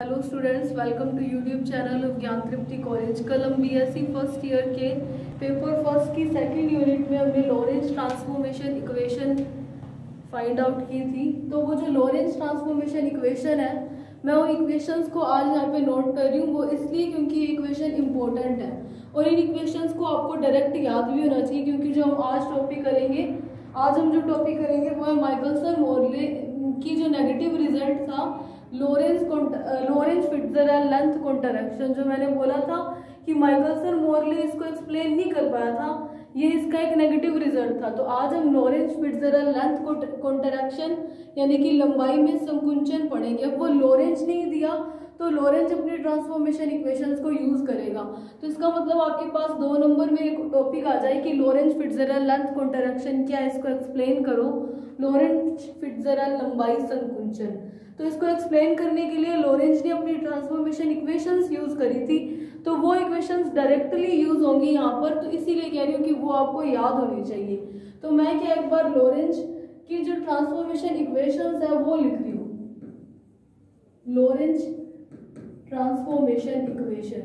Hello students, welcome to YouTube channel of Gyan Tripti college. कल हम BSc first year के paper first की second unit में हमने Lorentz transformation equation find out की थी। तो वो जो लॉरेंज ट्रांसफॉर्मेशन इक्वेशन है, मैं वो इक्वेशंस को आज यहाँ पे नोट कर रही हूँ। वो इसलिए क्योंकि ये इक्वेशन इंपॉर्टेंट है और इन इक्वेशंस को आपको डायरेक्ट याद भी होना चाहिए, क्योंकि जो हम आज जो टॉपिक करेंगे वो है माइकलसन-मोरले की जो नेगेटिव रिजल्ट था लॉरेंज फिट्जरैल्ड लेंथ कॉन्ट्रैक्शन। जो मैंने बोला था कि माइकलसन-मोरले इसको एक्सप्लेन नहीं कर पाया था, ये इसका एक नेगेटिव रिजल्ट था। तो आज हम लॉरेंज फिट्जरैल्ड लेंथ कॉन्ट्रैक्शन यानी कि लंबाई में संकुंचन पढ़ेंगे। अब वो लॉरेंज नहीं दिया तो लॉरेंज अपनी ट्रांसफॉर्मेशन इक्वेशंस को यूज करेगा। तो इसका मतलब आपके पास 2 नंबर में एक टॉपिक आ जाए कि लॉरेंज फिट्जरैल्ड लेंथ कॉन्ट्रैक्शन क्या है, इसको एक्सप्लेन करो। लॉरेंज फिट्जरैल्ड लंबाई संकुंचन, तो इसको एक्सप्लेन करने के लिए लॉरेंज ने अपनी ट्रांसफॉर्मेशन इक्वेशंस यूज करी थी, तो वो इक्वेशंस डायरेक्टली यूज होंगी यहाँ पर। तो इसीलिए कह रही हूँ कि वो आपको याद होनी चाहिए। तो मैं क्या एक बार लॉरेंज की जो ट्रांसफॉर्मेशन इक्वेशंस है वो लिख रही हूँ। लॉरेंज ट्रांसफॉर्मेशन इक्वेशन,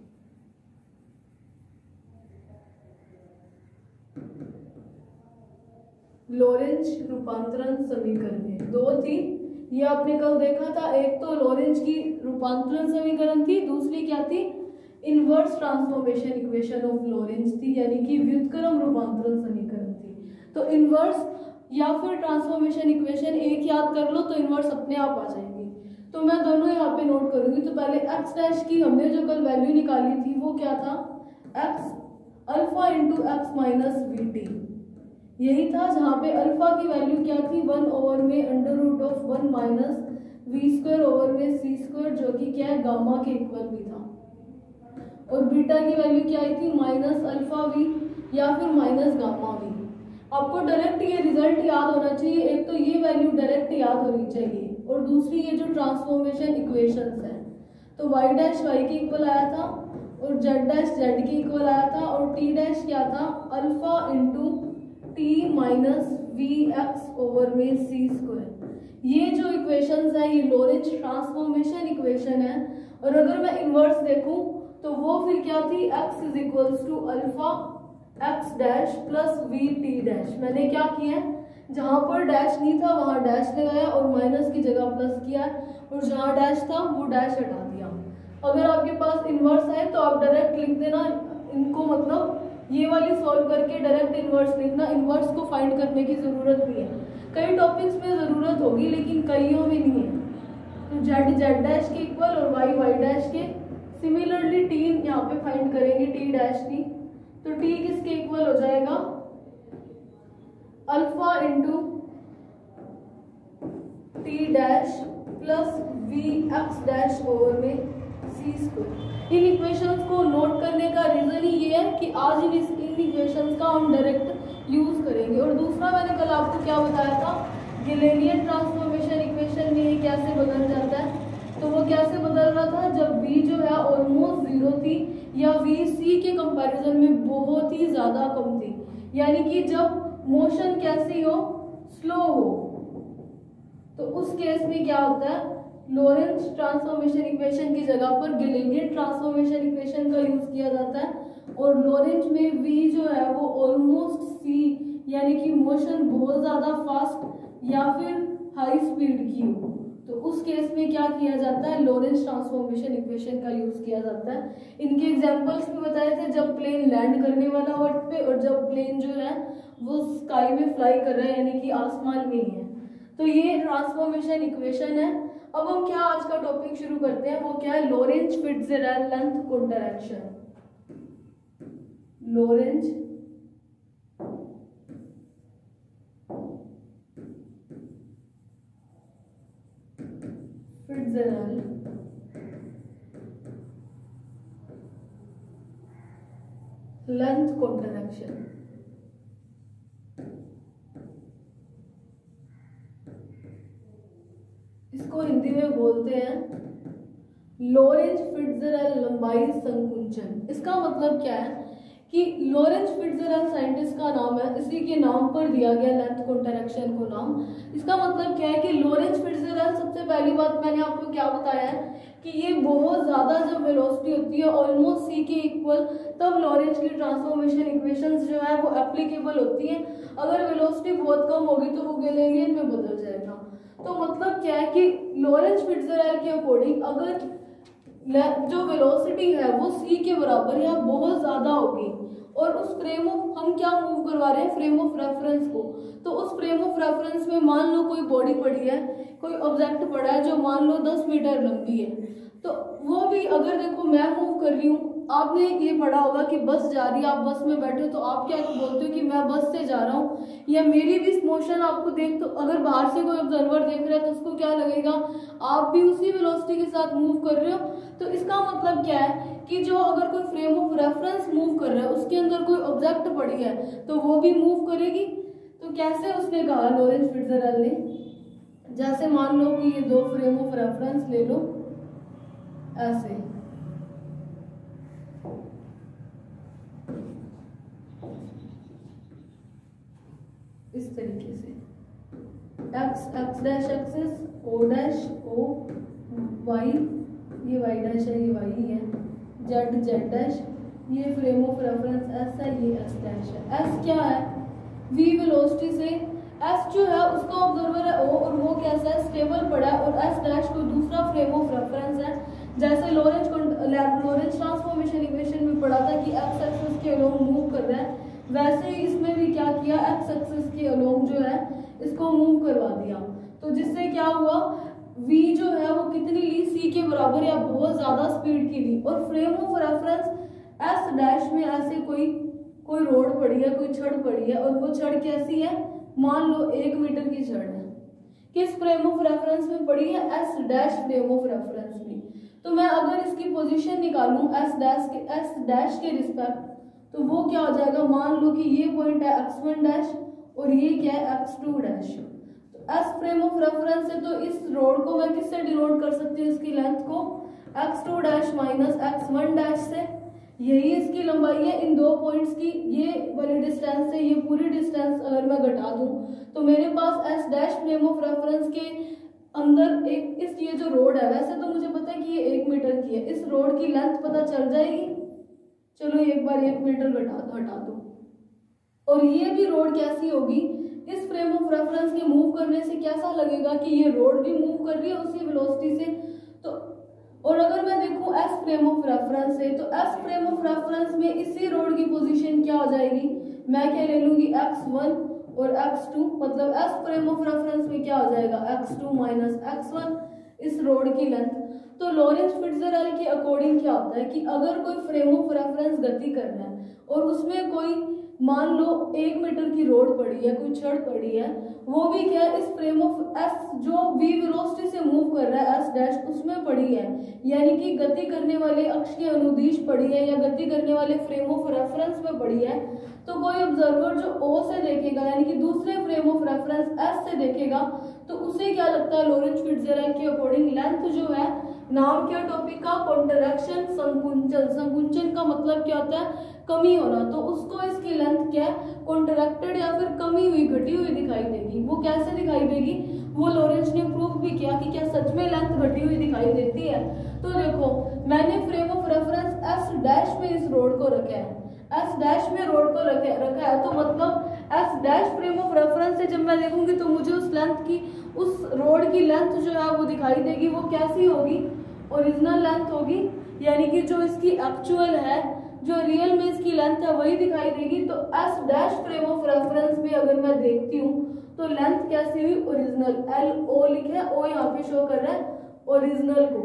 लॉरेंज रूपांतरण समीकरण 2 थी, ये आपने कल देखा था। एक तो लॉरेंज की रूपांतरण समीकरण थी, दूसरी क्या थी, inverse transformation equation of Lorentz थी, यानी कि व्युत्क्रम रूपांतरण समीकरण थी। तो इनवर्स या फिर ट्रांसफॉर्मेशन इक्वेशन एक याद कर लो तो इनवर्स अपने आप आ जाएंगे। तो मैं दोनों यहाँ पे नोट करूंगी। तो पहले एक्स डैश की हमने जो कल वैल्यू निकाली थी वो क्या था, x alpha into x minus v t, यही था। जहाँ पे अल्फा की वैल्यू क्या थी, 1 ओवर में under root of 1 minus v square over में सी स्क्वायर, जो कि क्या है गामा के इक्वल भी था। और बीटा की वैल्यू क्या आई थी, माइनस अल्फा वी या फिर माइनस गामा वी। आपको डायरेक्ट ये रिजल्ट याद होना चाहिए। एक तो ये वैल्यू डायरेक्ट याद होनी चाहिए और दूसरी ये जो ट्रांसफॉर्मेशन इक्वेशंस है, तो y डैश y के इक्वल आया था और z डैश z के इक्वल आया था और t डैश क्या था, alpha into T minus we x over में सी स्क्वायर। ये जो इक्वेशंस है ये लॉरेंज ट्रांसफॉर्मेशन इक्वेशन है। और अगर मैं इनवर्स देखूं तो वो फिर क्या थी, x is equals to alpha x dash plus v t dash. मैंने क्या किया है, जहां पर डैश नहीं था वहां डैश लगाया और माइनस की जगह प्लस किया, और जहां डैश था वो डैश हटा दिया। अगर आपके पास इनवर्स है तो आप डायरेक्ट लिख देना इनको, मतलब ये वाली सॉल्व करके डायरेक्ट इनवर्स लिखना। इनवर्स को फाइंड करने की जरूरत नहीं है, कई टॉपिक्स में जरूरत होगी लेकिन कईयों में नहीं है। तो जेड जेड डैश के इक्वल और वाई वाई डैश के। सिमिलरली टी यहाँ पे फाइंड करेंगे, टी डैश टी, तो टी किसके इक्वल हो जाएगा, alpha into t dash plus v x dash over में सी स्क्वायर। इन इक्वेशंस को नोट करने का रीजन ही ये है कि आज इन इक्वेशंस का हम डायरेक्ट यूज करेंगे। और दूसरा मैंने कल आपको क्या बताया था, गैलेलियन ट्रांसफॉर्मेशन इक्वेशन में ये कैसे बदल जाता है। तो वो कैसे बदल रहा था, जब v जो है ऑलमोस्ट 0 थी या v c के कंपैरिजन में बहुत ही ज्यादा कम थी, यानी कि जब मोशन कैसी हो, स्लो हो, तो उस केस में क्या होता है, लॉरेंज ट्रांसफॉर्मेशन इक्वेशन की जगह पर गैलेलियन ट्रांसफॉर्मेशन इक्वेशन का यूज किया जाता है। और लॉरेंज में v जो है वो ऑलमोस्ट c, यानी कि मोशन बहुत ज्यादा फास्ट या फिर हाई स्पीड की हो, तो उस केस में क्या किया जाता है, लॉरेंज ट्रांसफॉर्मेशन इक्वेशन का यूज किया जाता है। इनके एग्जांपल्स भी बताए थे, जब प्लेन लैंड करने वाला अर्थ पे और जब प्लेन जो है वो स्काई में फ्लाई कर रहा है, यानी कि आसमान में ही है। तो ये ट्रांसफॉर्मेशन इक्वेशन है। अब हम क्या आज का टॉपिक शुरू करते हैं, वो क्या है, Lorentz Fitzgerald length contraction. Lorentz Fitzgerald length contraction. इसको हिंदी में बोलते हैं लॉरेंज फिट्जरैल्ड लंबाई संकुंचन। इसका मतलब क्या है कि लॉरेंज फिट्जरैल्ड साइंटिस्ट का नाम है, इसी के नाम पर दिया गया लेंथ कॉन्ट्रैक्शन को नाम। इसका मतलब क्या है कि लॉरेंज फिट्जरैल्ड, सबसे पहली बात मैंने आपको क्या बताया है कि ये बहुत ज़्यादा जब वेलोसिटी होती है ऑलमोस्ट सी के इक्वल, तब लॉरेंज की ट्रांसफॉर्मेशन इक्वेशंस जो है वो एप्लीकेबल होती हैं। अगर वेलोसिटी बहुत कम होगी तो वो गैलीलियन में बदल जाएगा। तो मतलब क्या है कि लॉरेंज फिट्जरैल्ड के अकॉर्डिंग अगर जो वेलोसिटी है वो सी के बराबर या बहुत ज़्यादा होगी और उस फ्रेम ऑफ, हम क्या मूव करवा रहे हैं, फ्रेम ऑफ रेफरेंस को, तो उस फ्रेम ऑफ रेफरेंस में मान लो कोई बॉडी पड़ी है, कोई ऑब्जेक्ट पड़ा है जो मान लो 10 मीटर लंबी है, तो वो भी अगर देखो मैं मूव कर रही हूँ, आपने ये पढ़ा होगा कि बस जा रही है, आप बस में बैठे हो तो आप क्या बोलते हो कि मैं बस से जा रहा हूँ, या मेरी भी मोशन आपको देख, तो अगर बाहर से कोई ऑब्जर्वर देख रहा है तो उसको क्या लगेगा, आप भी उसी वेलोसिटी के साथ मूव कर रहे हो। तो इसका मतलब क्या है कि जो अगर कोई फ्रेम ऑफ रेफरेंस मूव कर रहा है उसके अंदर कोई ऑब्जेक्ट पड़ी है तो वो भी मूव करेगी। तो कैसे उसने कहा लॉरेंज फिट्जरैल्ड ने, जैसे मान लो कि ये दो फ्रेम ऑफ रेफरेंस ले लो ऐसे, इस तरीके से x dash axis, o dash o, y ये y डैश है, ये y ही है, z डैश, ये फ्रेम ऑफ रेफरेंस s है, ये s डैश है। s क्या है, v वेलोसिटी से, s जो है उसका ऑब्जर्वर है o और वो कैसा है, स्टेबल पड़ा है, और s डैश को दूसरा फ्रेम ऑफ रेफरेंस है। जैसे लॉरेंज ट्रांसफॉर्मेशन इक्वेशन में पढ़ा था कि x एक्सिस के अलोंग मूव कर रहा है, वैसे ही इसमें भी क्या किया, x एक्सिस के अलोंग जो है इसको मूव करवा दिया। तो जिससे क्या हुआ, v जो है वो कितनी ली, c के बराबर या बहुत ज्यादा स्पीड की ली, और frame of reference s dash में ऐसे कोई रोड पड़ी है, कोई छड़ पड़ी है, और वो छड़ कैसी है, मान लो 1 मीटर की छड़ है, किस फ्रेम ऑफ रेफरेंस में पड़ी है, s dash frame of reference में। तो मैं अगर इसकी पोजीशन निकालूं s डैश के रिस्पेक्ट, तो वो क्या हो जाएगा, मान लो कि ये पॉइंट है x1 डैश और ये क्या है x2 डैश। तो s फ्रेम ऑफ रेफरेंस है, तो इस रोड को मैं किससे डिनोट कर सकती हूँ, इसकी लेंथ को x2 dash minus x1 dash से, यही इसकी लंबाई है इन दो पॉइंट्स की, ये वाली डिस्टेंस से ये पूरी डिस्टेंस अगर मैं घटा दूं तो मेरे पास s dash frame of reference के अंदर एक ये जो रोड है, वैसे तो मुझे पता है कि ये 1 मीटर की है, इस रोड की लेंथ पता चल जाएगी, चलो एक बार 1 मीटर हटा दो, और ये भी रोड कैसी होगी, इस फ्रेम ऑफ रेफरेंस के मूव करने से कैसा लगेगा कि ये रोड भी मूव कर रही है उसी वेलोसिटी से। तो और अगर मैं देखूं s फ्रेम ऑफ रेफरेंस है, तो s फ्रेम ऑफ रेफरेंस में इसी रोड की पोजीशन क्या हो जाएगी, मैं क्या ले लूंगी x1 और x2, मतलब s फ्रेम ऑफ रेफरेंस में क्या हो जाएगा, x2 माइनस x1, इस रोड की लेंथ। तो लॉरेंज फिट्जरैल्ड के अकॉर्डिंग क्या होता है कि अगर कोई फ्रेम ऑफ रेफरेंस गति कर रहा है और उसमें कोई मान लो 1 मीटर की रोड पड़ी है, कोई छड़ पड़ी है, वो भी क्या है, इस फ्रेम ऑफ s जो v वेलोसिटी से मूव कर रहा है s डैश उसमें पड़ी है, यानी कि गति करने वाले अक्ष के अनुदिश पड़ी है या गति करने वाले फ्रेम ऑफ रेफरेंस में पड़ी है। तो कोई ऑब्जर्वर जो o से देखेगा यानी कि दूसरे फ्रेम ऑफ रेफरेंस s से देखेगा, तो उसे क्या लगता है, लॉरेंज फिट्जरैल्ड के अकॉर्डिंग लेंथ जो है, नाम क्या टॉपिक का, कॉन्ट्रैक्शन, संकुंचन। संकुंचन का मतलब क्या होता है, कमी होना, तो उसको इसकी लेंथ क्या है, कॉन्ट्रैक्टेड या फिर कमी हुई, घटी हुई दिखाई देगी। वो कैसे दिखाई देगी, वो लॉरेंज ने प्रूव भी किया कि क्या सच में लेंथ घटी हुई दिखाई देती है। तो देखो मैंने frame of reference s dash में इस रोड को रखा है, s डैश में रोड को रखा है, तो मतलब s dash frame of reference से जब मैं देखूंगी तो मुझे उस लेंथ की, उस रोड की लेंथ जो है वो दिखाई देगी। वो कैसी होगी, ओरिजिनल लेंथ होगी, यानी कि जो इसकी एक्चुअल है, जो रियल में इसकी लेंथ है वही दिखाई देगी। तो s dash frame of reference में अगर मैं देखती हूँ तो लेंथ कैसी हुई, ओरिजिनल, LO लिखा है, O यहाँ पे शो कर रहा है ओरिजिनल को,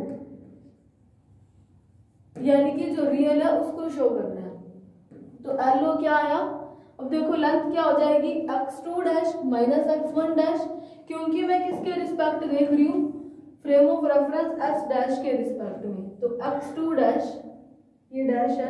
यानी कि जो रियल है उसको शो कर रहा है। तो LO क्या आया, अब देखो लेंथ क्या हो जाएगी, x2 dash minus x1 dash, क्योंकि मैं किसके रिस्पेक्ट देख रही हूँ, frame of reference s dash के रिस्पेक्ट में। तो x2 डैश, ये डैश है,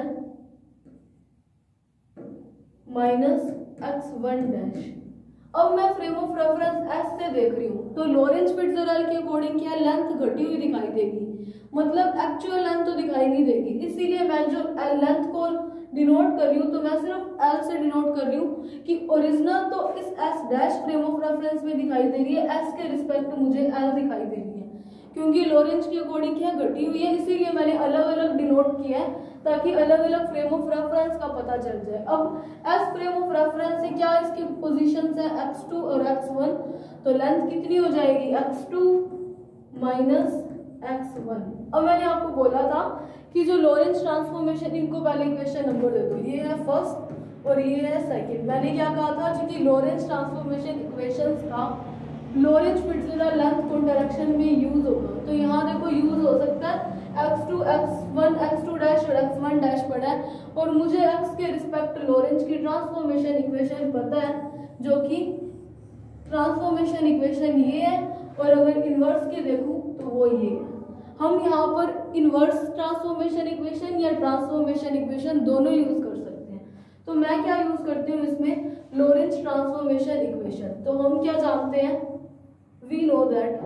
माइनस x1 डैश। अब मैं फ्रेम ऑफ रेफरेंस s से देख रही हूँ, तो लॉरेंज फिट्जरैल्ड के अकॉर्डिंग क्या लेंथ घटी हुई दिखाई देगी, मतलब एक्चुअल लेंथ तो दिखाई नहीं देगी। इसीलिए मैं जो लेंथ को डिनोट कर रही हूँ तो मैं सिर्फ L से डिनोट कर रही हूँ कि ओरिजिनल तो इस S dash frame of reference में दिखाई दे रही है, S के रिस्पेक्ट मुझे L दिखाई दे रही है, क्योंकि लॉरेंज की अकॉर्डिंग क्या घटी हुई है, इसीलिए मैंने अलग अलग डिनोट किया है ताकि अलग अलग फ्रेम ऑफ रेफरेंस का पता चल जाए। अब एस फ्रेम ऑफ रेफरेंस से क्या इसकी पोजीशंस है x2 और x1, तो लेंथ कितनी हो जाएगी x2 माइनस x1। अब मैंने आपको बोला था कि जो लॉरेंज ट्रांसफॉर्मेशन, इनको पहले इक्वेशन नंबर दे दो, ये है फर्स्ट और ये है सेकंड। मैंने क्या कहा था कि लॉरेंज ट्रांसफॉर्मेशन इक्वेशंस का लॉरेंज फिट्जरल्ड लेंथ कौन डायरेक्शन में यूज होगा, तो यहाँ देखो यूज हो सकता है x2 x1 x2 डैश और x1 डैश पड़ा है, और मुझे x के रिस्पेक्ट लॉरेंज की ट्रांसफॉर्मेशन इक्वेशन पता है, जो कि ट्रांसफॉर्मेशन इक्वेशन ये है, और अगर इनवर्स के देखूं तो वो ये है। हम यहाँ पर इनवर्स ट्रांसफॉर्मेशन इक्वेशन या ट्रांसफॉर्मेशन इक्वेशन दोनों यूज कर सकते हैं। तो मैं क्या यूज करती हूँ इसमें, लॉरेंज ट्रांसफॉर्मेशन इक्वेशन। तो हम क्या जानते हैं, we know that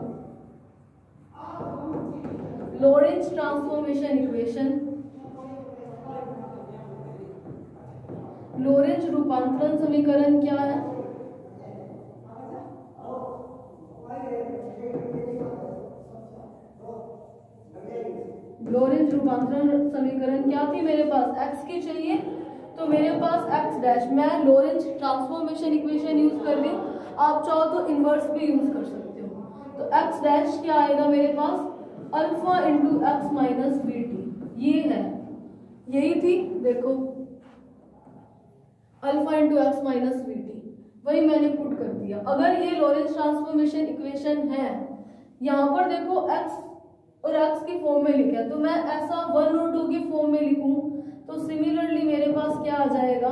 Lorentz transformation equation, Lorentz रूपांतरण समीकरण क्या है, लॉरेंज रूपांतरण समीकरण क्या थी मेरे पास, x की चाहिए तो मेरे पास x डैश, मैं लॉरेंज ट्रांसफॉर्मेशन इक्वेशन यूज कर रही हूँ, आप चाहो तो इनवर्स भी यूज कर सकते हो। तो x डैश क्या आएगा मेरे पास, alpha into x minus b t, ये है, यही थी देखो alpha into x minus b t, वही मैंने पुट कर दिया। अगर ये लॉरेंज ट्रांसफॉर्मेशन इक्वेशन है, यहाँ पर देखो x और x की फॉर्म में लिखा है, तो मैं ऐसा 1 और 2 की फॉर्म में लिखूं तो सिमिलरली मेरे पास क्या आ जाएगा,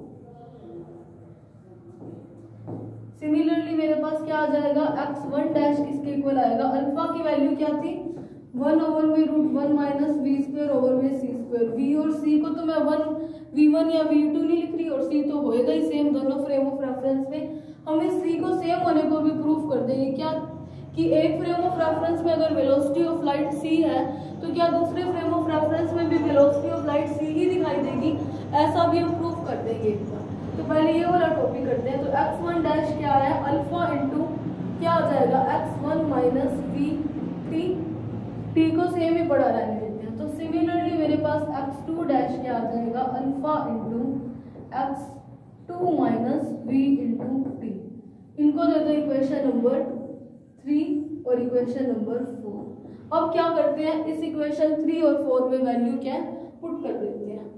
सिमिलरली मेरे पास क्या आ जाएगा, x1 डैश किसके इक्वल आएगा, अल्फा की वैल्यू क्या थी 1 ओवर में root 1 minus v square over में सी स्क्वायर। वी और सी को तो मैं v1 या v2 नहीं लिख रही, और सी तो होएगा ही सेम दोनों फ्रेम ऑफ रेफरेंस में। हम इस सी को सेम होने को भी प्रूफ कर देंगे क्या, कि एक फ्रेम ऑफ रेफरेंस में अगर वेलोसिटी ऑफ लाइट c है, तो क्या दूसरे फ्रेम ऑफ रेफरेंस में भी वेलोसिटी ऑफ लाइट c ही दिखाई देगी, ऐसा भी हम प्रूफ कर देंगे। तो पहले ये वाला टॉपिक करते हैं। तो x1 डैश क्या है, अल्फा इंटू क्या हो जाएगा, x1 माइनस वी टी को सेम ही पढ़ा रहने देते हैं। तो सिमिलरली मेरे पास x2 डैश क्या आ जाएगा, alpha into x2 minus v into t. इनको दे दो इक्वेशन नंबर 3 और इक्वेशन नंबर 4। अब क्या करते हैं, इस इक्वेशन 3 और 4 में वैल्यू क्या पुट कर देते हैं।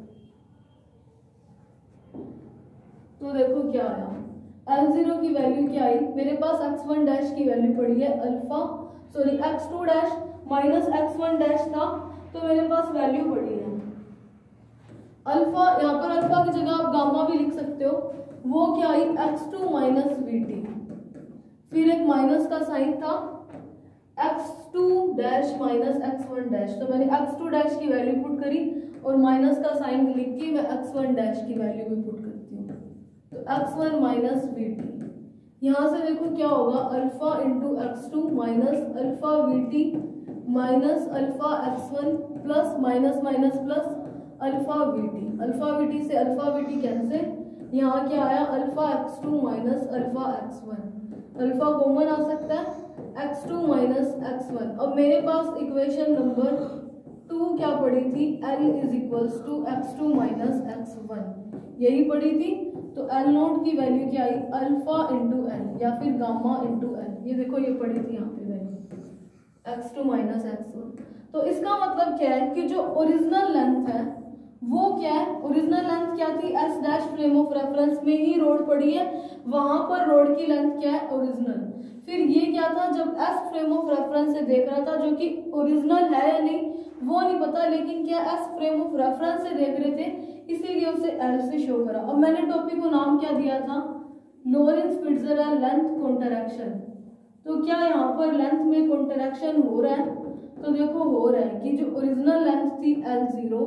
तो देखो क्या आया, L0 की वैल्यू क्या आई मेरे पास, x1 डैश की वैल्यू पड़ी है alpha, sorry x2 dash minus x1 dash था, तो मेरे पास वैल्यू पड़ी है अल्फा, यहाँ पर अल्फा की जगह आप गामा भी लिख सकते हो, वो क्या आई x2 माइनस वीटी, फिर एक माइनस का साइन था x2 dash minus x1 dash, तो मैंने x2 डैश की वैल्यू पुट करी और माइनस का साइन लिख के मैं x1 डैश की वैल्यू भी पुट करती हूँ। तो x1 माइनस वीटी, यहाँ से देखो क्या होगा, alpha into x2 minus alpha v t minus alpha x1 plus minus minus plus alpha v t, alpha v t से अल्फा वीटी कैंसिल, यहाँ क्या आया alpha x2 minus alpha x1, alpha common आ सकता है x2 माइनस x1। अब मेरे पास इक्वेशन नंबर 2 क्या पड़ी थी, L is equals to x2 minus x1, यही पड़ी थी। तो L नोट की वैल्यू क्या आई, अल्फा इंटू एल या फिर गामा इंटू एल, ये देखो ये पड़ी थी यहाँ पे वैल्यू x2 माइनस x1। तो इसका मतलब क्या है कि जो ओरिजिनल लेंथ है वो क्या है, ओरिजिनल लेंथ क्या थी, s dash frame of reference में ही रोड पड़ी है, वहां पर रोड की लेंथ क्या है, ओरिजिनल। फिर ये क्या था, जब एस फ्रेम ऑफ रेफरेंस से देख रहा था, जो कि ओरिजिनल है या नहीं वो नहीं पता, लेकिन क्या एस फ्रेम ऑफ रेफरेंस से देख रहे थे, इसीलिए उसे एल से शो करा। अब मैंने टॉपिक को नाम क्या दिया था, लॉरेंज फिट्जरल्ड लेंथ कॉन्ट्रैक्शन। तो क्या यहाँ पर लेंथ में कॉन्ट्रैक्शन हो रहा है, तो देखो हो रहा है कि जो ओरिजिनल लेंथ थी L0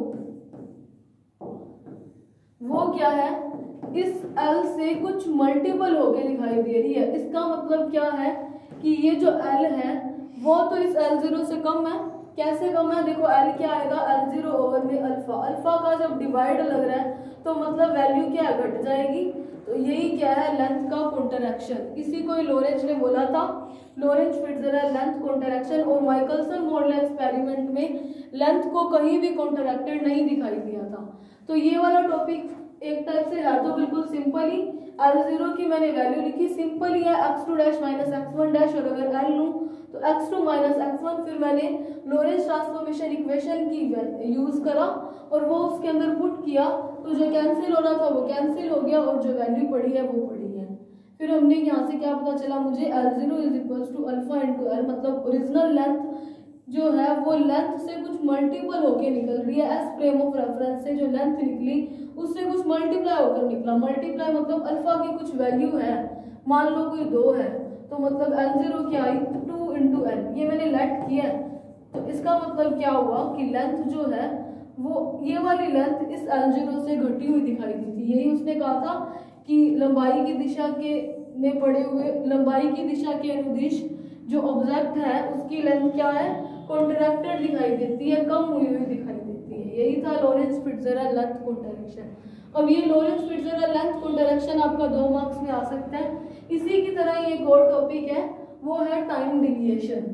वो क्या है, इस L से कुछ मल्टीपल होके दिखाई दे रही है। इसका मतलब क्या है कि ये जो L है वो तो इस L0 से कम है, कैसे कम है, देखो एल क्या आएगा, L0 ओवर में अल्फा, अल्फा का जब डिवाइड लग रहा है तो मतलब वैल्यू क्या घट जाएगी। तो यही क्या है, लेंथ का कॉन्ट्रैक्शन। इसी को लॉरेंज ने बोला था, लॉरेंज फिट्जरल्ड लेंथ कॉन्ट्रैक्शन। और माइकलसन मोरलेस एक्सपेरिमेंट में लेंथ को कहीं भी कॉन्ट्रैक्टेड नहीं दिखाई दिया था। तो ये वाला टॉपिक एक टाइप से है तो बिल्कुल सिंपल ही, L0 की मैंने वैल्यू लिखी, सिंपल ही है x2 dash minus x1 dash, और अगर L लूँ तो x2 माइनस x1, फिर मैंने लॉरेंज ट्रांसफॉर्मेशन इक्वेशन की यूज करा और वो उसके अंदर पुट किया, तो जो कैंसिल हो रहा था वो कैंसिल हो गया और जो वैल्यू पड़ी है वो पड़ी है। फिर हमने यहाँ से क्या पता चला मुझे, L0 is equals to alpha into l, मतलब ओरिजिनल लेंथ जो है वो लेंथ से कुछ मल्टीपल होके निकल रही है। एस फ्रेम ऑफ रेफरेंस से जो लेंथ निकली उससे कुछ मल्टीप्लाई होकर निकला। मल्टीप्लाई मतलब अल्फा की कुछ वैल्यू है, मान लो कोई 2 है, तो मतलब L0 क्या आई 2 इंटू एल, ये मैंने लेट किया। तो इसका मतलब क्या हुआ कि लेंथ जो है वो ये वाली लेंथ इस L0 से घटी हुई दिखाई दी थी। यही उसने कहा था कि लंबाई की दिशा के में पड़े हुए, लंबाई की दिशा के अनुदिश जो ऑब्जेक्ट है उसकी लेंथ क्या है, कॉन्ट्रैक्टेड दिखाई देती है, कम हुई हुई दिखाई देती है। यही था लॉरेंज फिट्जरल्ड लेंथ कॉन्ट्रैक्शन। अब ये लॉरेंज फिट्जरल्ड लेंथ कॉन्ट्रैक्शन आपका 2 मार्क्स में आ सकता है। इसी की तरह ये एक और टॉपिक है, वो है टाइम डिविएशन।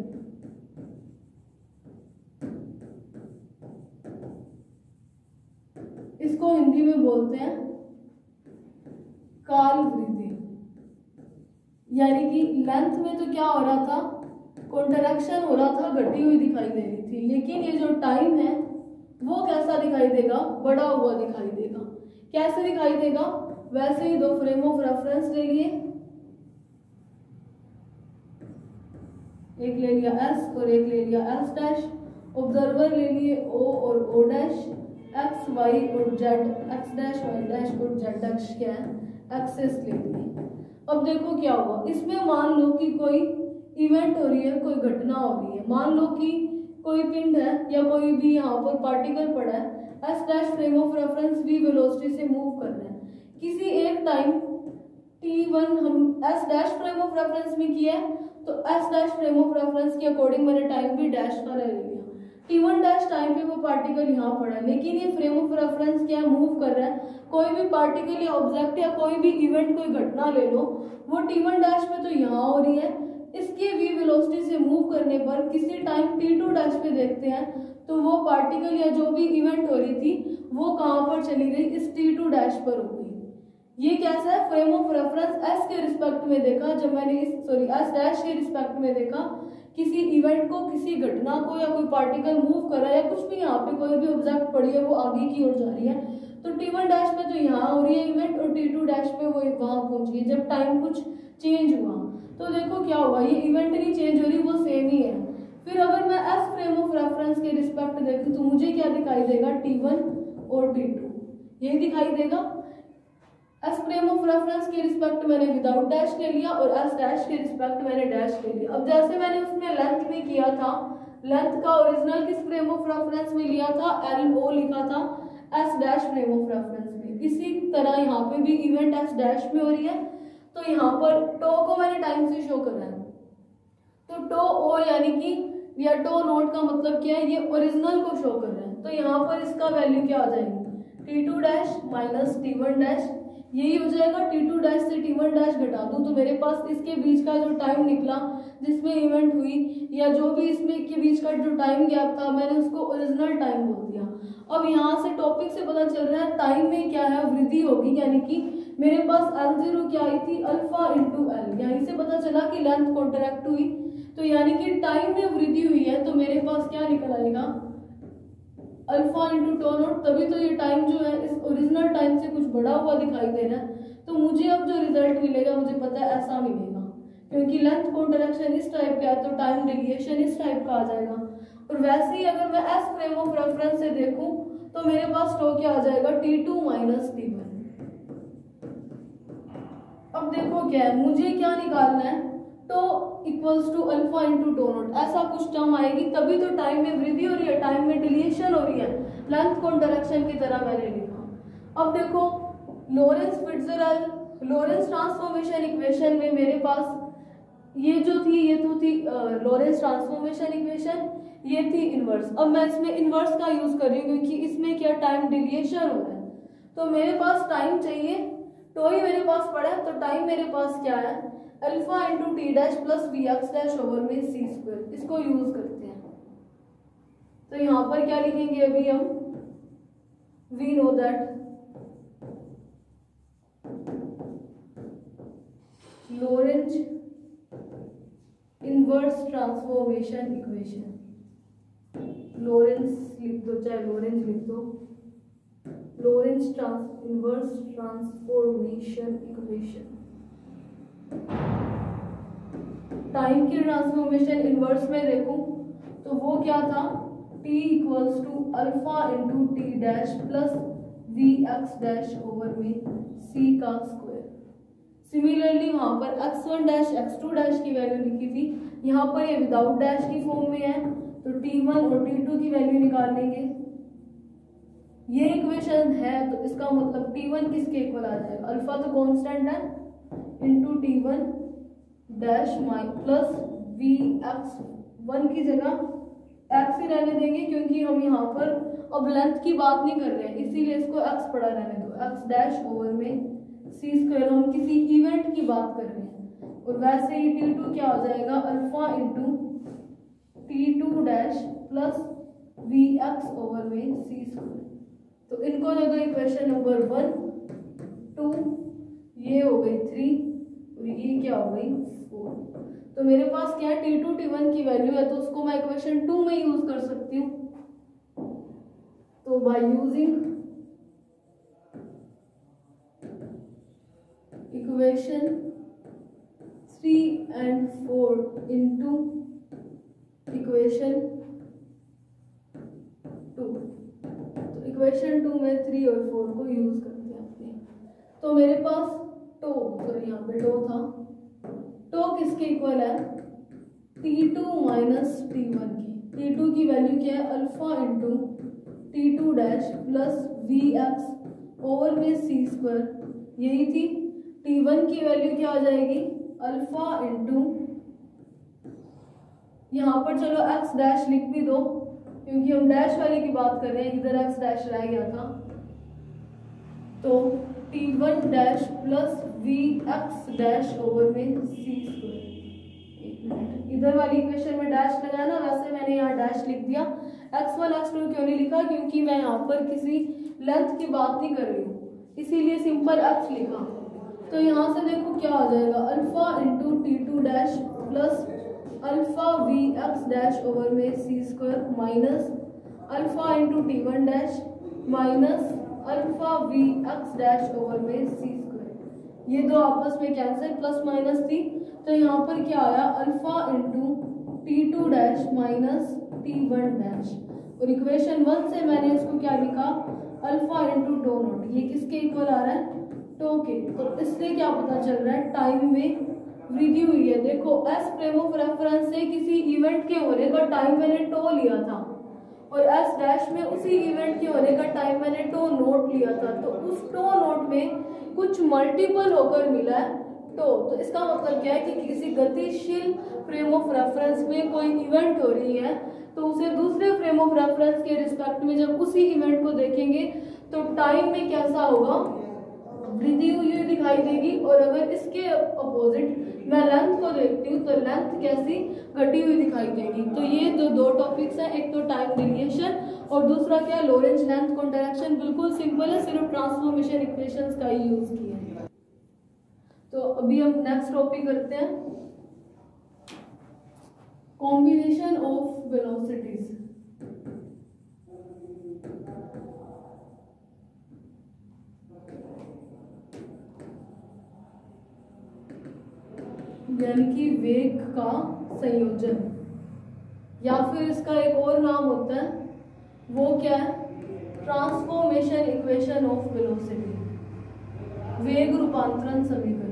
इसको हिंदी में बोलते हैं काल वृद्धि। यानी कि लेंथ में तो क्या हो रहा था, कॉन्ट्रैक्शन हो रहा था, घटी हुई दिखाई दे रही थी, लेकिन ये जो टाइम है वो कैसा दिखाई देगा, बढ़ा हुआ दिखाई देगा। कैसे दिखाई देगा, वैसे ही 2 फ्रेम ऑफ रेफरेंस ले लिए, एक ले लिया S और एक ले लिया S डैश, ऑब्जर्वर ले लिए O और O डैश, X Y और Z, X dash Y dash और Z डैश क्या है, एक्सेस ले लिए। अब देखो क्या हुआ, इसमें मान लो कि कोई इवेंट हो रही है, कोई घटना हो रही है, मान लो कि कोई पिंड है या कोई भी यहाँ पर पार्टिकल पड़ा है, S dash frame of reference v velocity से मूव कर रहे हैं। किसी एक टाइम t1 हम S dash frame of reference में किया है, तो S dash frame of reference के अकॉर्डिंग मैंने टाइम भी डैश का ले लिया। t1 डैश टाइम पे वो पार्टिकल यहाँ पड़ा है, लेकिन ये फ्रेम ऑफ रेफरेंस क्या मूव कर रहा है, कोई भी पार्टिकल या ऑब्जेक्ट या कोई भी इवेंट, कोई घटना ले लो, वो t1 डैश पे तो यहाँ हो रही है, इसके v वेलोसिटी से मूव करने पर किसी टाइम t2 डैश पे देखते हैं तो वो पार्टिकल या जो भी इवेंट हो रही थी वो कहाँ पर चली गई, इस t2 डैश पर हो गई। ये कैसा है, फ्रेम ऑफ रेफरेंस s के रिस्पेक्ट में देखा, जब मैंने इस s डैश के रिस्पेक्ट में देखा किसी इवेंट को, किसी घटना को, या कोई पार्टिकल मूव कर रहा है या कुछ भी, यहाँ पे कोई भी ऑब्जेक्ट पड़ी है वो आगे की ओर जा रही है, तो t1 डैश पे तो यहाँ हो रही है इवेंट और t2 डैश पे वो वहां पहुंच गई जब टाइम कुछ चेंज हुआ। तो देखो क्या हुआ, ये इवेंट नहीं चेंज हो रही, वो सेम ही है। फिर अगर मैं s फ्रेम ऑफ रेफरेंस के रिस्पेक्ट देखूं तो मुझे क्या दिखाई देगा, t1 और t2, यही दिखाई देगा। s फ्रेम ऑफ रेफरेंस के रिस्पेक्ट मैंने विदाउट डैश ले लिया और s डैश के रिस्पेक्ट मैंने डैश ले लिया। अब जैसे मैंने उसमें लेंथ में किया था, लेंथ का ओरिजिनल किस फ्रेम ऑफ रेफरेंस में लिया था, LO लिखा था s dash frame of reference में। इसी तरह यहाँ पे भी इवेंट s डैश में हो रही है, तो यहाँ पर टो को मैंने टाइम से शो करना है, तो टो ओ यानी कि या टो नोट का मतलब क्या है, ये ओरिजिनल को शो कर रहे हैं, तो यहाँ पर इसका वैल्यू क्या आ जाएगी, t2 dash minus t1 dash, यही हो जाएगा। t2 डैश से t1 डैश घटा दूं तो मेरे पास इसके बीच का जो टाइम निकला जिसमें इवेंट हुई, या जो भी इसमें के बीच का जो टाइम गैप था, मैंने उसको ओरिजिनल टाइम बोल दिया। अब यहाँ से टॉपिक से पता चल रहा है टाइम में क्या है, वृद्धि होगी, यानी कि मेरे पास L0 क्या आई थी, अल्फा इंटू एल। यहीं से पता चला कि लेंथ कॉन्ट्रैक्ट हुई, तो यानी कि टाइम में वृद्धि हुई है, तो मेरे पास क्या निकल आएगा, अल्फा इंटू टो नॉट। तभी तो ये टाइम जो है इस ओरिजिनल टाइम से कुछ बढ़ा हुआ दिखाई दे रहा है, तो मुझे अब जो रिजल्ट मिलेगा मुझे पता है ऐसा मिलेगा, क्योंकि लेंथ कॉन्ट्रैक्शन इस टाइप का है तो टाइम डिविएशन इस टाइप का आ जाएगा। और वैसे ही अगर मैं s फ्रेम ऑफ रेफरेंस से देखूं तो मेरे पास टो क्या आ जाएगा, t2 माइनस t1। अब देखो क्या है, मुझे क्या निकालना है, tau equals to alpha into tau naught, ऐसा कुछ टर्म आएगी, तभी तो टाइम में वृद्धि हो रही है, टाइम में डिलीशन हो रही है, लेंथ कॉन्ट्रैक्शन की तरह मैंने लिखा। अब देखो Lorentz Fitzgerald Lorentz transformation equation में मेरे पास ये जो थी ये तो थी लॉरेंस ट्रांसफॉर्मेशन इक्वेशन, ये थी इनवर्स। अब मैं इसमें इनवर्स का यूज कर रही हूँ क्योंकि इसमें क्या टाइम डिलिएशन हो रहा है, तो मेरे पास टाइम चाहिए, तो ही मेरे पास पड़ा है, तो टाइम मेरे पास क्या है, alpha into t dash plus v x dash over में सी स्क्वायर, इसको यूज करते हैं। तो यहाँ पर क्या लिखेंगे अभी हम, we know that Lorentz inverse transformation equation, Lawrence लिख दो चाहे लॉरेंज लिख दो, Lorentz inverse transformation equation. Time की ट्रांसफॉर्मेशन इनवर्स में देखूं तो वो क्या था, t equals to alpha into t dash plus v x dash over में c का स्क्वायर। सिमिलरली वहां पर x1 डैश x2 डैश की वैल्यू लिखी थी, यहाँ पर ये विदाउट डैश की फॉर्म में है, तो t1 और t2 की वैल्यू निकाल लेंगे। ये इक्वेशन है तो इसका मतलब t1 किसके इक्वल आ जाएगा, अल्फा तो कांस्टेंट है, into t1 dash plus v x, one की जगह एक्स ही रहने देंगे क्योंकि हम यहाँ पर अब लेंथ की बात नहीं कर रहे हैं, इसीलिए इसको एक्स पड़ा रहने दो, एक्स डैश ओवर में सी स्क्वायर, हम किसी इवेंट की बात कर रहे हैं। और वैसे ही t2 क्या हो जाएगा, alpha into t2 dash plus v x over में सी स्क्वायर। तो इनको दे दो इक्वेशन नंबर 1 2, ये हो गई 3 और ये क्या हो गई 4। तो मेरे पास क्या है, t2 t1 की वैल्यू है तो उसको मैं इक्वेशन 2 में यूज कर सकती हूँ। तो by using equation 3 and 4 into equation 2, तो इक्वेशन 2 में 3 और 4 को यूज करते हैं अपने। तो मेरे पास टो, सॉरी यहाँ पे टो था, टो किसके इक्वल है, t2 माइनस t1 की। t2 की वैल्यू क्या है, alpha into t2 dash plus v x over में सी स्क्वायर, यही थी। t1 की वैल्यू क्या आ जाएगी, अल्फा इंटू, यहाँ पर चलो x डैश लिख भी दो क्योंकि हम डैश वाले की बात कर रहे हैं, इधर x डैश रह गया था, तो t1 dash plus v x dash over में सी स्क्वायर। एक मिनट, इधर वाली इक्वेशन में डैश लगाया ना, वैसे मैंने यहाँ डैश लिख दिया। x1 x2 क्यों नहीं लिखा, क्योंकि मैं यहाँ पर किसी लेंथ की बात नहीं कर रही हूँ, इसीलिए सिंपल x लिखा। तो यहाँ से देखो क्या आ जाएगा, alpha into t2 dash plus alpha v x dash over में सी square minus alpha into t1 dash minus alpha v x dash over में सी स्क्वायर। ये दो आपस में कैंसिल, प्लस माइनस थी, तो यहाँ पर क्या आया, alpha into t2 dash minus t1 dash. और इक्वेशन 1 से मैंने इसको क्या लिखा, अल्फा इंटू टो नॉट, ये किसके इक्वल आ रहा है, टो के। तो इससे क्या पता चल रहा है, टाइम में वृद्धि हुई है। देखो एस फ्रेम ऑफ रेफरेंस से किसी इवेंट के होने का टाइम मैंने टो लिया था, और एस डैश में उसी इवेंट के होने का टाइम मैंने टो नोट लिया था, तो उस टो नोट में कुछ मल्टीपल होकर मिला है टो। तो इसका मतलब क्या है कि किसी गतिशील फ्रेम ऑफ रेफरेंस में कोई इवेंट हो रही है, तो उसे दूसरे फ्रेम ऑफ रेफरेंस के रिस्पेक्ट में जब उसी इवेंट को देखेंगे तो टाइम में कैसा होगा, वृद्धि हुई दिखाई देगी। और अगर इसके अपोजिट मैं लेंथ को देखती हूँ तो लेंथ कैसी, घटी हुई दिखाई देगी। तो ये दो टॉपिक्स हैं, एक तो टाइम डिलिएशन और दूसरा क्या है, लॉरेंज लेंथ कॉन्ट्रैक्शन। बिल्कुल सिंपल है, सिर्फ ट्रांसफॉर्मेशन इक्वेशंस का ही यूज किया है। तो अभी हम नेक्स्ट टॉपिक करते हैं, कॉम्बिनेशन ऑफ वेलोसिटीज। यानी कि वेग का संयोजन, या फिर इसका एक और नाम होता है, वो क्या है, ट्रांसफॉर्मेशन इक्वेशन ऑफ वेलोसिटी, वेग रूपांतरण समीकरण।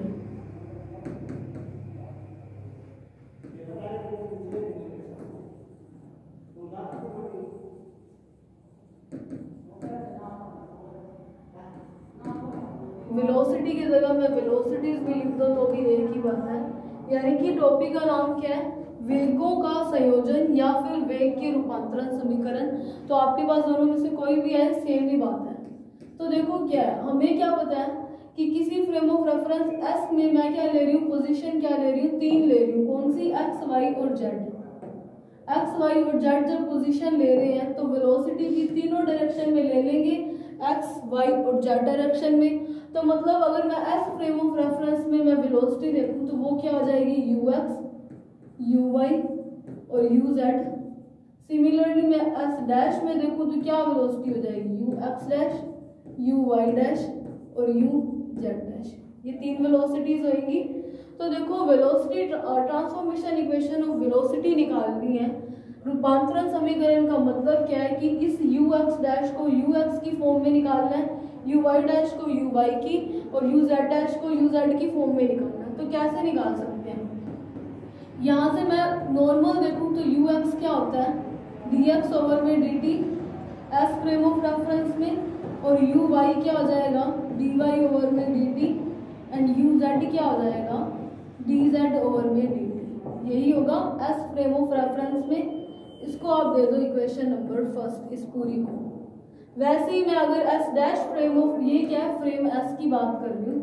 वेलोसिटी की जगह मैं वेलोसिटीज भी लिख दो तो भी एक ही बात है, यानी कि टॉपिक का नाम क्या है, वेगों का संयोजन या फिर वेग के रूपांतरण समीकरण। तो आपके पास दोनों में से कोई भी है, सेम ही बात है। तो देखो क्या है, हमें क्या पता है कि किसी फ्रेम ऑफ रेफरेंस एस में मैं क्या ले रही हूँ, पोजीशन क्या ले रही हूँ, 3 ले रही हूँ। कौन सी, एक्स वाई और जेड। एक्स वाई और जेड जब पोजीशन ले रहे हैं तो वेलोसिटी भी तीनों डायरेक्शन में ले लेंगे, एक्स वाई और जेड डायरेक्शन में। तो मतलब अगर मैं एस फ्रेम ऑफ रेफरेंस में मैं वेलोसिटी देखूं तो वो क्या हो जाएगी, यू एक्स, यू वाई और यू जेड। सिमिलरली मैं एस डैश में देखूं तो क्या वेलोसिटी हो जाएगी, u x dash, u y dash और यू जेड डैश। ये 3 वेलोसिटीज होंगी। तो देखो velocity transformation equation of velocity निकालनी है। रूपांतरण समीकरण का मतलब क्या है कि इस यू एक्स डैश को यू एक्स की फॉर्म में निकालना है, यू वाई डैश को यू वाई की और यू जेड डैश को यू जेड की फॉर्म में निकालना है। तो कैसे निकाल सकते हैं, यहाँ से मैं नॉर्मल देखूँ तो यू एक्स क्या होता है, डी एक्स ओवर में d t S frame of reference में, और यू वाई क्या हो जाएगा, डी वाई ओवर में d t, and u z क्या हो जाएगा, डी जेड ओवर में डी टी। यही होगा एस फ्रेम ऑफ रेफरेंस में। इसको आप दे दो इक्वेशन नंबर फर्स्ट, इस पूरी को। वैसे ही मैं अगर एस डैश फ्रेम ऑफ, ये क्या है, फ्रेम एस की बात कर रही हूँ।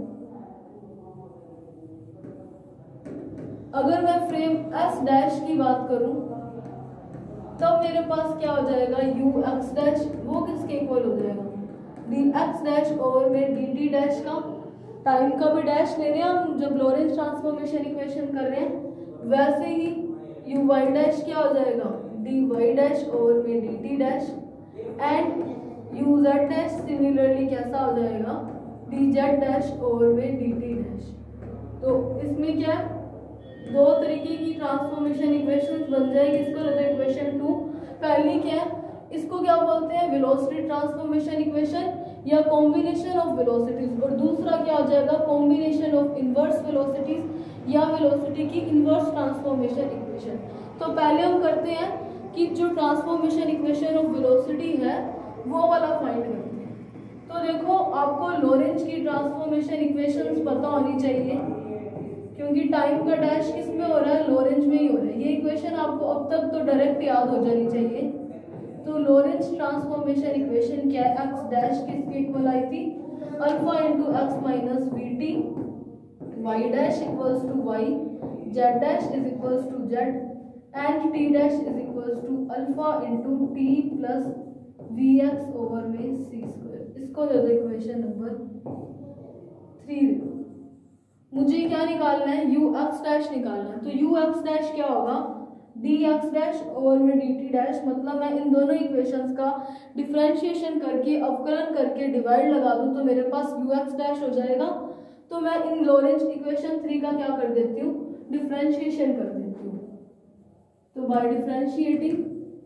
अगर मैं फ्रेम एस डैश की बात करूं तब मेरे पास क्या हो जाएगा, यू एक्स डैश, वो किसके इक्वल हो जाएगा, डी एक्स डैश ओवर में डी टी डैश का। टाइम का भी डैश ले रहे हैं हम जब लॉरेंस ट्रांसफॉर्मेशन इक्वेशन कर रहे हैं। वैसे ही यू वाई डैश क्या हो जाएगा, डी वाई डैश ओवर में d T dash, and u z dash similarly कैसा हो जाएगा, डी जेड डैश ओवर में डी टी डैश। तो इसमें क्या है, 2 तरीके की ट्रांसफॉर्मेशन इक्वेशंस बन जाएगी। इसको रहता है इक्वेशन 2। पहली क्या है, इसको क्या बोलते हैं, वेलोसिटी ट्रांसफॉर्मेशन इक्वेशन या कॉम्बिनेशन ऑफ वेलोसिटीज, और दूसरा क्या हो जाएगा, कॉम्बिनेशन ऑफ इनवर्स वेलोसिटीज या वेलोसिटी की इनवर्स ट्रांसफॉर्मेशन इक्वेशन। तो पहले हम करते हैं कि जो ट्रांसफॉर्मेशन इक्वेशन ऑफ वेलोसिटी है वो वाला फाइंड करते हैं। तो देखो आपको लॉरेंज की ट्रांसफॉर्मेशन इक्वेशंस पता होनी चाहिए, क्योंकि टाइम का डैश किस में हो रहा है, लॉरेंज में ही हो रहा है। ये इक्वेशन आपको अब तक तो डायरेक्ट याद हो जानी चाहिए। तो लॉरेंज ट्रांसफॉर्मेशन इक्वेशन क्या है, एक्स डैश किसके इक्वल आई थी, alpha into x minus v t, y dash equals to y, z dash is equals to z, and t dash is equals to alpha into t plus v x over में सी square. इसको दे दो equation number 3। मुझे क्या निकालना है, you x dash निकालना है। तो यू एक्स डैश क्या होगा, डी एक्स डैश ओवर में डी टी डैश। मतलब मैं इन दोनों इक्वेशंस का डिफरेंशिएशन करके, अवकलन करके डिवाइड लगा दूं तो मेरे पास यू एक्स डैश हो जाएगा। तो मैं इन लॉरेंज इक्वेशन 3 का क्या कर देती हूँ, डिफरेंशिएशन कर देती हूँ। तो बाय डिफरेंशिएटिंग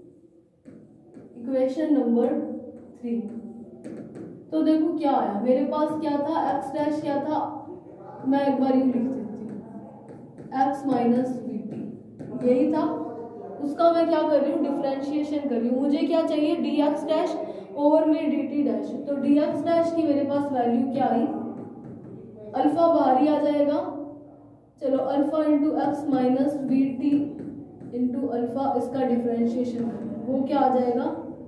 इक्वेशन नंबर 3, तो देखो क्या आया, मेरे पास क्या था, एक्स डैश क्या था, मैं एक बार यूं लिख देती हूँ, एक्स माइनस वी टी, यही था। उसका मैं क्या कर रही हूँ, डिफरेंशिएशन कर रही हूँ। मुझे क्या चाहिए, डी एक्स डैश ओवर में डी टी डैश। तो डी एक्स डैश की मेरे पास वैल्यू क्या आई, अल्फा बाहर ही आ जाएगा। चलो alpha into x minus v t into alpha, इसका डिफरेंशिएशन कर रहे हैं, वो क्या आ जाएगा,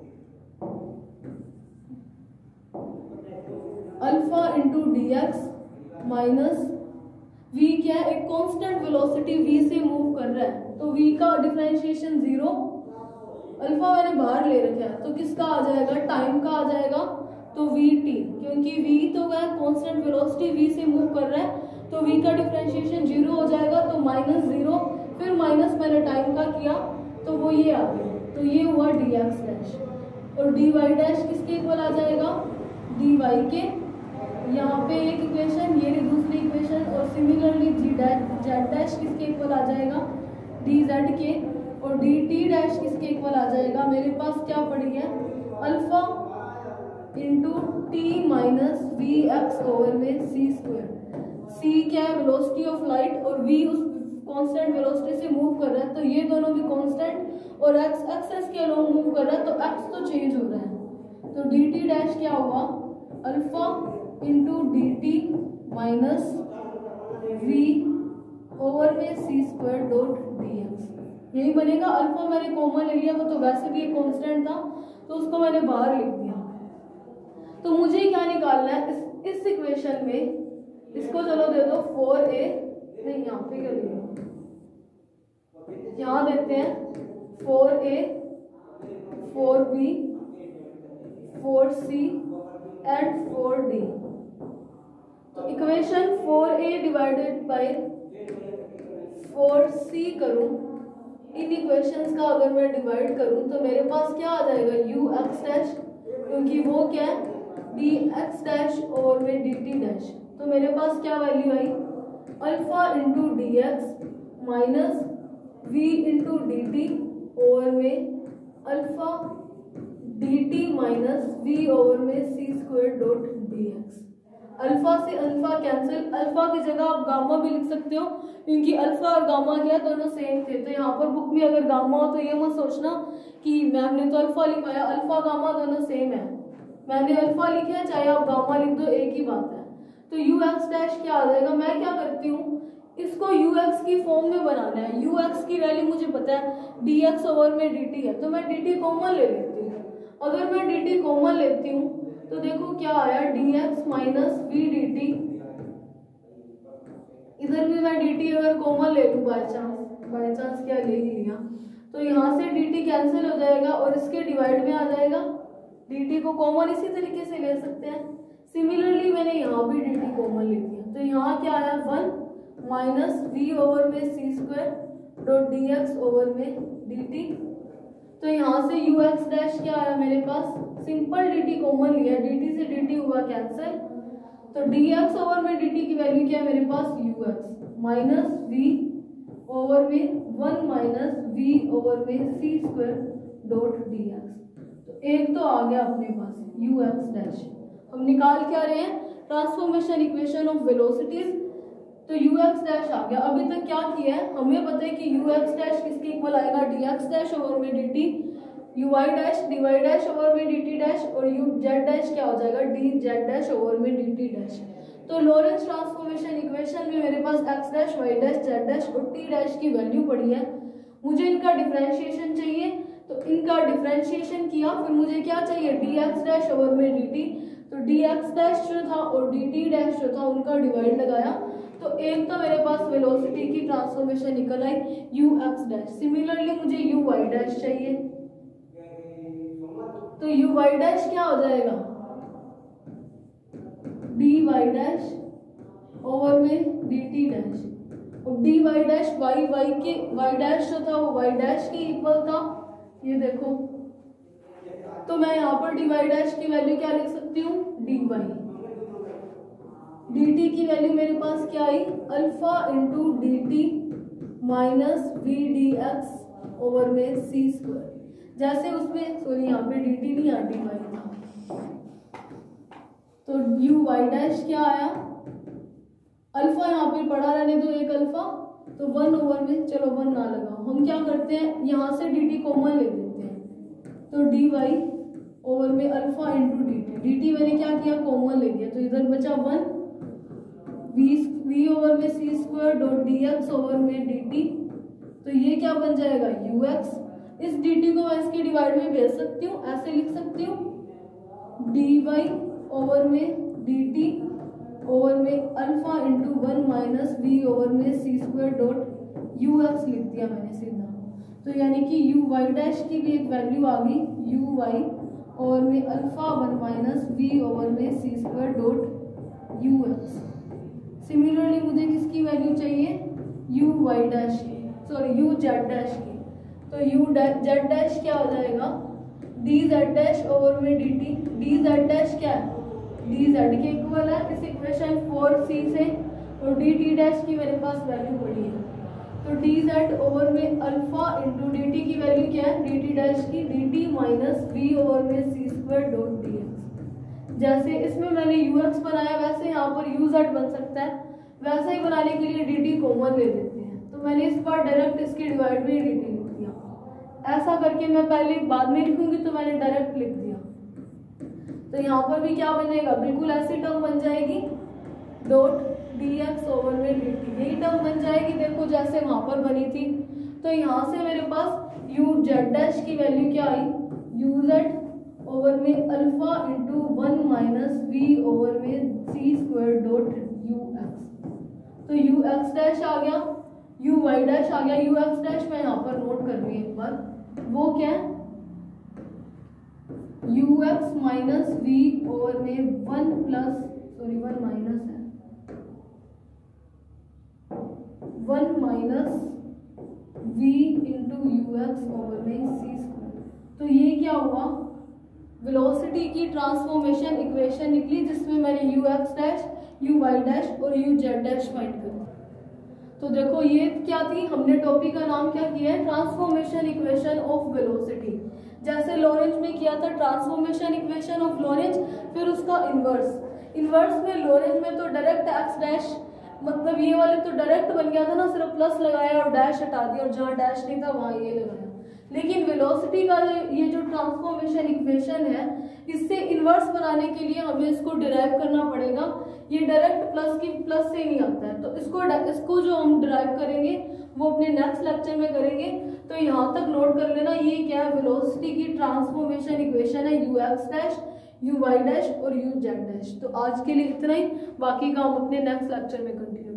alpha into d x minus v क्या है, एक कांस्टेंट वेलोसिटी v से मूव कर रहा है, तो v का डिफरेंशिएशन 0, अल्फा मैंने बाहर ले रखा है तो किसका आ जाएगा, टाइम का आ जाएगा। तो vt, क्योंकि v तो वह कांस्टेंट वेलोसिटी v से मूव कर रहा है तो v का डिफरेंशिएशन 0 हो जाएगा। तो -0 फिर माइनस मैंने टाइम का किया तो वो ये आ गया। तो ये हुआ dx डैश, और dy डैश किसके इक्वल आ जाएगा, dy के। यहाँ पे एक इक्वेशन, ये दूसरी इक्वेशन, और सिमिलरली जेड डैश किसके इक्वल आ जाएगा, डी जेड के, और डी टी डैश किसके इक्वल आ जाएगा, मेरे पास क्या पड़ी है, alpha into T minus we x over में सी स्क्वायर। सी क्या है, वेलोसिटी ऑफ लाइट, और वी उस कांस्टेंट वेलोसिटी से मूव कर रहा है, तो ये दोनों भी कांस्टेंट, और एक्स एक्सेस के अलोंग मूव कर रहा है तो एक्स तो चेंज हो रहा है। तो डी टी डैश क्या होगा, alpha into d t minus v over में सी स्क्वायर डॉट डी एक्स, यही बनेगा। अल्फा मैंने कॉमन ले लिया, वो तो वैसे भी एक कांस्टेंट था तो उसको मैंने बाहर लिख दिया। तो मुझे क्या निकालना है इस इक्वेशन में, इसको चलो दे दो 4a, नहीं यहाँ पे क्या लिया, यहाँ देते हैं 4a 4b 4c and 4d। तो equation 4a divided by 4c करूं, इन इक्वेशंस का अगर मैं डिवाइड करूं तो मेरे पास क्या आ जाएगा u x डैश, क्योंकि वो क्या है dx डैश ओवर में dt डैश। तो मेरे पास क्या वैल्यू आई, alpha into d x minus v into d t over में alpha d t minus v over में सी square dot d x. Alpha से अल्फा कैंसिल, अल्फा की जगह आप गामा भी लिख सकते हो क्योंकि अल्फा और गामा क्या दोनों सेम थे। तो यहाँ पर बुक में अगर गामा हो तो ये मत सोचना कि मैम ने तो अल्फा लिखवाया, अल्फा गामा दोनों सेम है, मैंने अल्फा लिखा है चाहे आप गामा लिख दो एक ही बात है। तो यू एक्स डैश क्या आ जाएगा, मैं क्या करती हूँ इसको यू एक्स की फॉर्म में बनाना है। यू एक्स की वैल्यू मुझे पता है डी एक्स ओवर में डी टी है, तो मैं डी टी कॉमन ले लेती हूँ। अगर मैं डी टी कॉमन लेती हूँ तो देखो क्या आया, d x minus v d t, इधर भी मैं डी टी अगर कॉमन ले लूँ बाय चांस क्या ले ही लिया, तो यहाँ से डी टी कैंसिल हो जाएगा और इसके डिवाइड में आ जाएगा। डी टी को कॉमन इसी तरीके से ले सकते हैं। सिमिलरली मैंने यहाँ भी डी टी कॉमन ले लिया, तो यहाँ क्या आया 1 माइनस वी ओवर में सी square dot d x over में डी टी। तो यहाँ से यू एक्स डैश क्या आया मेरे पास, सिंपल डी टी कॉमन लिया, डी टी से डी टी हुआ कैंसिल, तो डी एक्स ओवर में डी टी की वैल्यू क्या है मेरे पास u x minus v over में 1 माइनस वी ओवर में सी स्क्वायर डॉट डी एक्स। तो एक तो आ गया अपने पास यू एक्स डैश। हम निकाल क्या रहे हैं, ट्रांसफॉर्मेशन इक्वेशन ऑफ वेलोसिटीज। तो यू एक्स डैश आ गया। अभी तक क्या किया है, हमें पता है कि यू एक्स डैश किसके इक्वल आएगा, डी एक्स डैश ओवर में d t, u y dash d y dash over में डी टी डैश, और यू जेड डैश क्या हो जाएगा डी जेड डैश ओवर में डी टी डैश। तो लॉरेंस ट्रांसफॉर्मेशन इक्वेशन में मेरे पास x dash y dash z dash और टी डैश की वैल्यू पड़ी है। मुझे इनका डिफरेंशिएशन चाहिए, तो इनका डिफरेंशिएशन किया, फिर मुझे क्या चाहिए डी एक्स डैश ओवर में डी टी। तो डी एक्स डैश जो था और डी टी डैश जो था उनका डिवाइड लगाया, तो एक तो मेरे पास वेलोसिटी की ट्रांसफॉर्मेशन निकल आई यू एक्स डैश। सिमिलरली मुझे यू वाई डैश चाहिए, तो यू वाई डैश क्या हो जाएगा डी वाई डैश ओवर में डी टी डैश, और d y dash y y dash जो था वो वाई डैश के इक्वल था, ये देखो। तो मैं यहाँ पर डी वाई डैश की वैल्यू क्या लिख सकती हूँ डी वाई। डी टी की वैल्यू मेरे पास क्या आई, alpha into d t minus v d x over में सी स्क्वायर। जैसे उसमें सॉरी यहाँ पे डी टी नहीं आ डी वाई था, तो यू वाई डैश क्या आया, अल्फा यहाँ पे पड़ा रहने दो एक अल्फा, तो 1 ओवर में, चलो 1 ना लगाओ, हम क्या करते हैं यहाँ से डी टी कॉमन ले लेते हैं, तो डी वाई ओवर में alpha into d t. D t मैंने क्या किया कॉमन ले लिया, तो इधर बचा 1 वी ओवर में सी square dot d x over में डी टी। तो ये क्या बन जाएगा यू एक्स। इस डी टी को मैं इसके डिवाइड में भेज सकती हूँ, ऐसे लिख सकती हूँ डी वाई ओवर में डी टी ओवर में alpha into 1 minus v over में सी स्क्वायर डॉट यू एक्स लिख दिया मैंने सीधा। तो यानी कि यू वाई डैश की भी एक वैल्यू आ गई यू वाई ओवर में अल्फा 1 माइनस वी ओवर में सी square dot u x. Similarly मुझे किसकी वैल्यू चाहिए यू वाई डैश की, सॉरी यू जेड डैश की। तो यू जेड डैश क्या हो जाएगा डी जेड डैश ओवर में d t. D z dash क्या है डी जेड के इक्वल है इस इक्वेशन 4c से, और डी टी डैश की मेरे पास वैल्यू पड़ी है, तो डी जेड ओवर में अल्फा इंटू डी टी की वैल्यू क्या है डी टी डैश की d t minus v over में सी स्क्वायर डॉट डी एक्स। जैसे इसमें मैंने यू एक्स बनाया वैसे यहाँ पर यू जेड बन सकता है, वैसे ही बनाने के लिए डी टी कॉमन ले लेते हैं। तो मैंने इस बार डायरेक्ट इसके डिवाइड में डी टी लिख दिया, ऐसा करके मैं पहले बाद में लिखूंगी तो मैंने डायरेक्ट लिख दिया। तो यहाँ पर भी क्या बनेगा बिल्कुल ऐसी टर्म बन जाएगी डॉट dx ओवर में dt, यही टर्म बन जाएगी। देखो जैसे वहां पर बनी थी, तो यहाँ से मेरे पास u z डैश की वैल्यू क्या आई, uz ओवर में alpha into 1 minus v over में सी स्क्वायर डॉट ux। तो ux डैश आ गया, uy डैश आ गया। ux डैश मैं यहाँ पर नोट कर रही हूँ एक बार, वो क्या है, ux माइनस वी ओवर में 1 माइनस है 1 minus v into ux over में सी स्क्वायर। तो ये क्या हुआ, वेलोसिटी की ट्रांसफॉर्मेशन इक्वेशन निकली, जिसमें मैंने ux डैश, uy डैश और uz डैश फाइंड कर। तो देखो ये क्या थी, हमने टॉपिक का नाम क्या किया है, ट्रांसफॉर्मेशन इक्वेशन ऑफ वेलोसिटी। जैसे लॉरेंज में किया था ट्रांसफॉर्मेशन इक्वेशन ऑफ लॉरेंज, फिर उसका इनवर्स में लॉरेंज में तो डायरेक्ट एक्स डैश, मतलब ये वाले तो डायरेक्ट बन गया था ना, सिर्फ प्लस लगाया और डैश हटा दिया, और जहाँ डैश नहीं था वहाँ ये लगाया। लेकिन वेलोसिटी का ये जो ट्रांसफॉर्मेशन इक्वेशन है, इससे इनवर्स बनाने के लिए हमें इसको डिराइव करना पड़ेगा। ये डायरेक्ट प्लस से नहीं आता है, तो इसको जो हम डिराइव करेंगे वो अपने नेक्स्ट लेक्चर में करेंगे। तो यहाँ तक नोट कर लेना, ये क्या है, वेलोसिटी की ट्रांसफॉर्मेशन इक्वेशन है ux डैश, uy डैश और uz डैश। तो आज के लिए इतना ही, बाकी का हम अपने नेक्स्ट लेक्चर में कंटिन्यू